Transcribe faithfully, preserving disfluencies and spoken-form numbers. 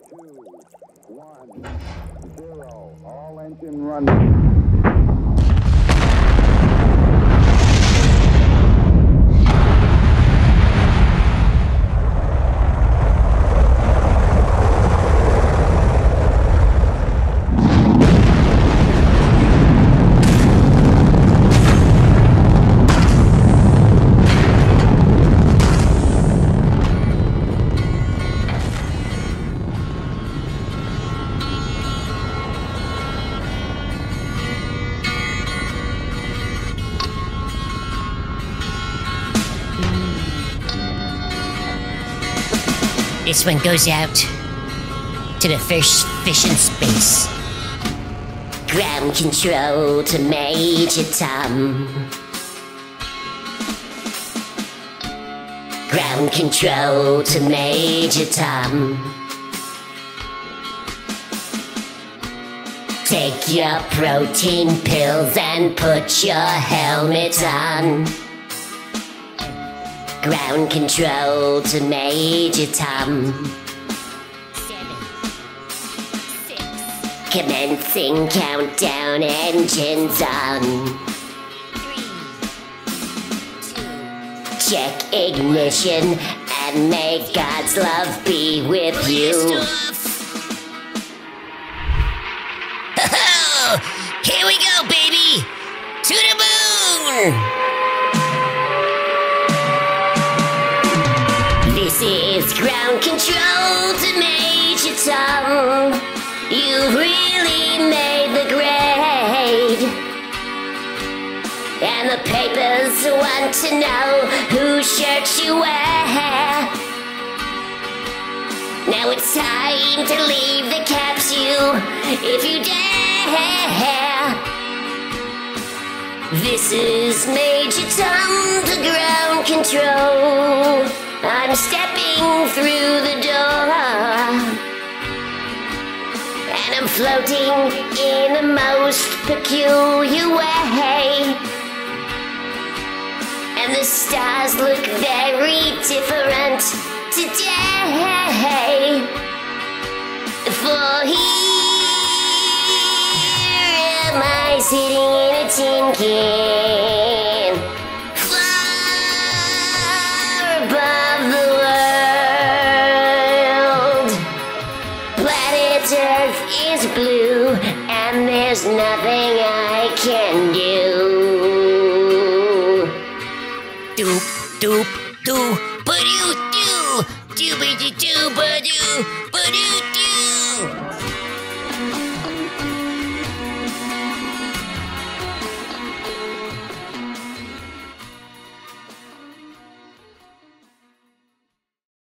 two, one, zero. All engine running. This one goes out to the first fish in space. Ground control to Major Tom. Ground control to Major Tom. Take your protein pills and put your helmet on. Ground control to Major Tom. Seven, six. Commencing countdown, engines on. Three, two. Check ignition and may God's love be with you. Oh, here we go, baby! To the moon! This is ground control to Major Tom. You really made the grade. And the papers want to know whose shirt you wear. Now it's time to leave the capsule if you dare. This is Major Tom to ground control. I'm stepping through the door, and I'm floating in the most peculiar way. And the stars look very different today. For here am I sitting in a tin can, far above the world. Planet Earth is blue, and there's nothing I can do. Doop, doop, doop, ba-doo, doo, doo-ba-doo, doo, ba-doo, ba-doo, doo.